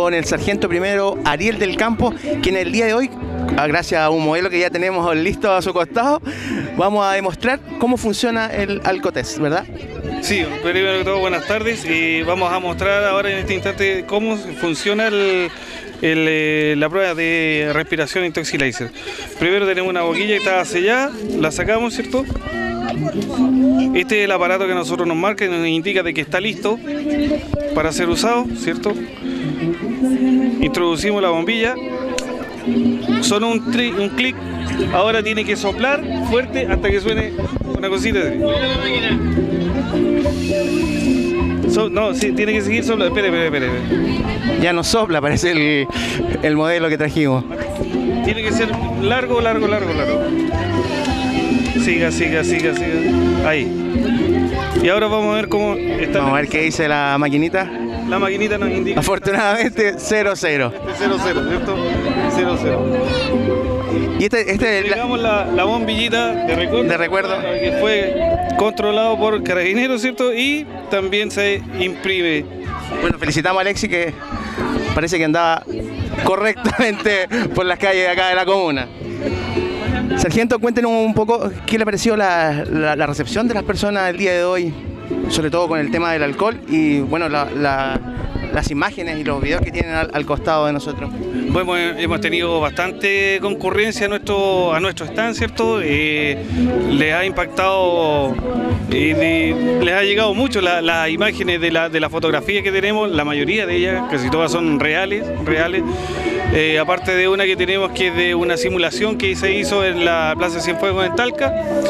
con el sargento primero Ariel del Campo, quien el día de hoy, gracias a un modelo que ya tenemos listo a su costado, vamos a demostrar cómo funciona el alcotest, ¿verdad? Sí, primero que todo, buenas tardes, y vamos a mostrar ahora en este instante cómo funciona la prueba de respiración Intoxilaser. Primero tenemos una boquilla que está sellada, la sacamos, ¿cierto? Este es el aparato que nosotros nos marca y nos indica de que está listo para ser usado, ¿cierto? Introducimos la bombilla, solo un clic, ahora tiene que soplar fuerte hasta que suene una cosita. No, sí, tiene que seguir soplando. Espere. Ya no sopla, parece el modelo que trajimos. Tiene que ser largo. Siga. Ahí. Y ahora vamos a ver cómo está. Vamos a ver qué dice la maquinita. La maquinita nos indica. Afortunadamente, 0-0. 0-0, ¿cierto? 0-0. Y este es digamos la bombillita de recuerdo. Que fue controlado por Carabineros, ¿cierto? Y también se imprime. Bueno, felicitamos a Alexis, que parece que andaba correctamente por las calles de acá de la comuna. Sargento, cuéntenos un poco qué le pareció la recepción de las personas el día de hoy, sobre todo con el tema del alcohol y bueno, las imágenes y los videos que tienen al costado de nosotros. Bueno, hemos tenido bastante concurrencia a nuestro stand, ¿cierto? Les ha impactado, les ha llegado mucho las imágenes de la fotografía que tenemos, la mayoría de ellas, casi todas son reales. Aparte de una que tenemos que es de una simulación que se hizo en la Plaza Cienfuegos en Talca,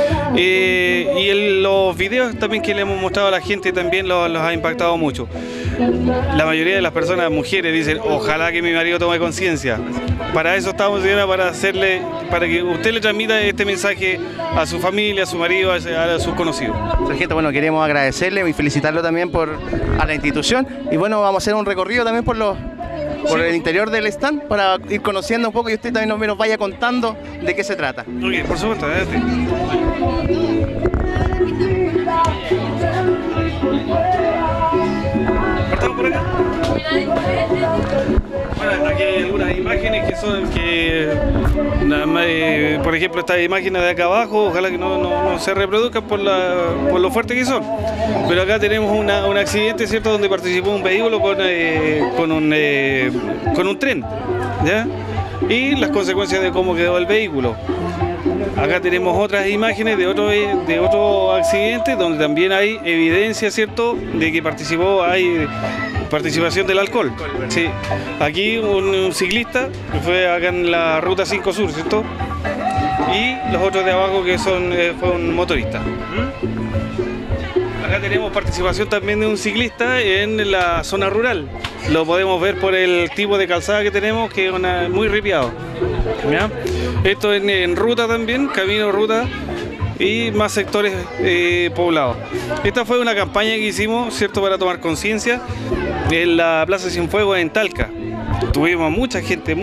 y los videos también que le hemos mostrado a la gente también los ha impactado mucho. La mayoría de las personas, mujeres, dicen ojalá que mi marido tome conciencia. Para eso estamos, señora, para que usted le transmita este mensaje a su familia, a su marido, a sus conocidos. Sargento, bueno, queremos agradecerle y felicitarlo también a la institución, y bueno, vamos a hacer un recorrido también por el interior del stand para ir conociendo un poco y usted también nos vaya contando de qué se trata. Ok, por supuesto, adelante. ¿Partamos por acá? Bueno, aquí hay algunas imágenes que son por ejemplo, estas imágenes de acá abajo, ojalá que no se reproduzcan por lo fuerte que son. Pero acá tenemos un accidente, ¿cierto?, donde participó un vehículo con un tren, ¿ya? Y las consecuencias de cómo quedó el vehículo. Acá tenemos otras imágenes de otro accidente donde también hay evidencia, ¿cierto?, de que hay participación del alcohol. Sí. Aquí un ciclista que fue acá en la ruta 5 Sur, ¿cierto? Y los otros de abajo que fue un motorista. Acá tenemos participación también de un ciclista en la zona rural. Lo podemos ver por el tipo de calzada que tenemos, que es muy ripiado. ¿Ya? Esto en ruta también, camino ruta y más sectores poblados. Esta fue una campaña que hicimos, ¿cierto?, para tomar conciencia en la Plaza Cienfuegos en Talca. Tuvimos mucha gente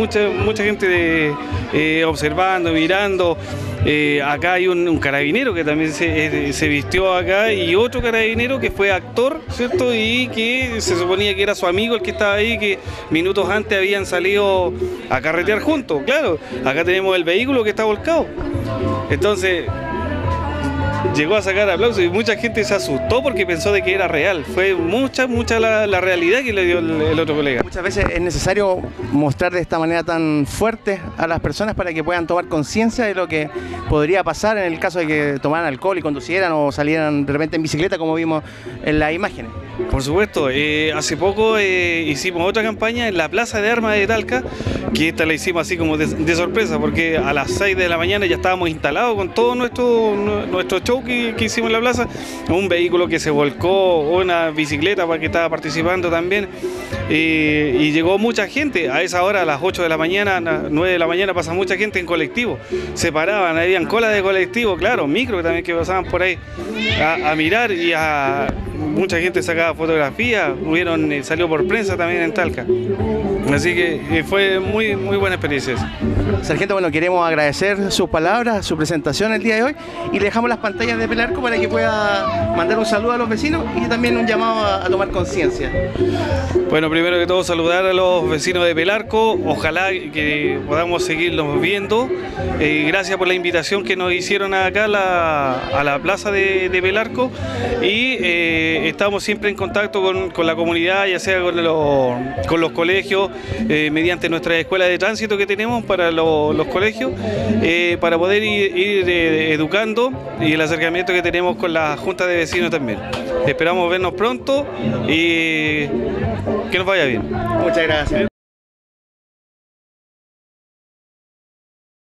observando, mirando. Acá hay un carabinero que también se vistió acá, y otro carabinero que fue actor, ¿cierto?, y que se suponía que era su amigo el que estaba ahí, que minutos antes habían salido a carretear juntos. Claro, acá tenemos el vehículo que está volcado. Entonces llegó a sacar aplausos y mucha gente se asustó porque pensó de que era real. Fue mucha la realidad que le dio el otro colega. Muchas veces es necesario mostrar de esta manera tan fuerte a las personas para que puedan tomar conciencia de lo que podría pasar en el caso de que tomaran alcohol y conducieran o salieran de repente en bicicleta, como vimos en las imágenes. Por supuesto, hace poco hicimos otra campaña en la Plaza de Armas de Talca, que esta la hicimos así como de sorpresa, porque a las 6 de la mañana ya estábamos instalados con todo nuestro show que hicimos en la plaza. Un vehículo que se volcó, una bicicleta que estaba participando también, y llegó mucha gente. A esa hora, a las 8 de la mañana, a las 9 de la mañana, pasa mucha gente en colectivo. Se paraban, habían colas de colectivo, claro, micro también que pasaban por ahí a mirar, y mucha gente sacaba fotografías, salió por prensa también en Talca. Así que fue muy buena experiencia. Sargento, bueno, queremos agradecer sus palabras, su presentación el día de hoy, y le dejamos las pantallas de Pelarco para que pueda mandar un saludo a los vecinos y también un llamado a tomar conciencia. Bueno, primero primero que todo saludar a los vecinos de Pelarco, ojalá que podamos seguirlos viendo. Gracias por la invitación que nos hicieron acá a la plaza de Pelarco, y estamos siempre en contacto con la comunidad, ya sea con los colegios, mediante nuestras escuelas de tránsito que tenemos para los colegios, para poder ir educando, y el acercamiento que tenemos con la Junta de Vecinos también. Esperamos vernos pronto y que nos vaya bien. Muchas gracias.